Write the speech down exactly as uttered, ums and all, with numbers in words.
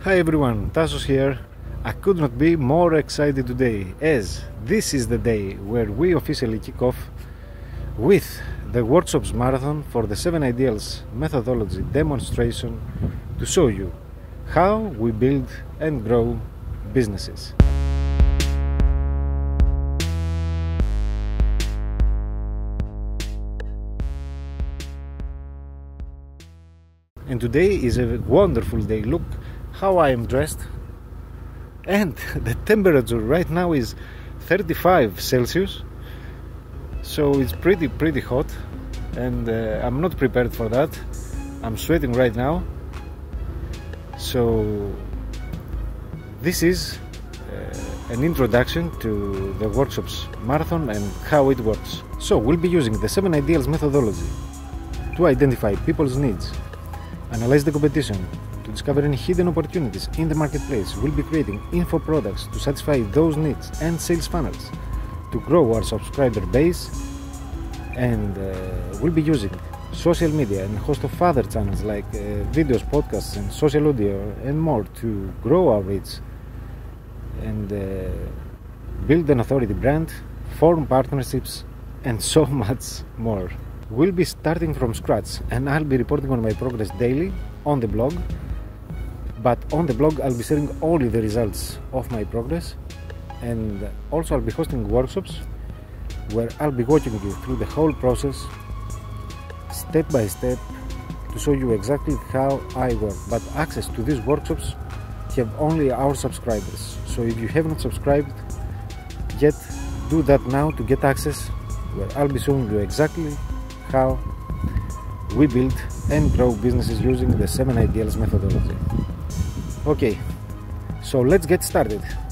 Hi everyone, Tassos here. I could not be more excited today, as this is the day where we officially kick off with the workshops marathon for the seven ideals methodology demonstration to show you how we build and grow businesses. And today is a wonderful day. Look how I am dressed, and the temperature right now is thirty-five Celsius, so it's pretty pretty hot, and uh, I'm not prepared for that. I'm sweating right now. So this is uh, an introduction to the workshops marathon and how it works. So we'll be using the seven ideals methodology to identify people's needs, analyze the competition, to discover any hidden opportunities in the marketplace. We'll be creating info products to satisfy those needs and sales funnels to grow our subscriber base, and uh, we'll be using social media and a host of other channels like uh, videos, podcasts and social audio and more to grow our reach and uh, build an authority brand, form partnerships and so much more. We'll be starting from scratch, and I'll be reporting on my progress daily on the blog. But on the blog I'll be sharing only the results of my progress, and also I'll be hosting workshops where I'll be walking you through the whole process step by step to show you exactly how I work. But access to these workshops have only our subscribers, so if you haven't subscribed yet, do that now to get access, where I'll be showing you exactly how we build and grow businesses using the seven ideals methodology. Okay, so let's get started.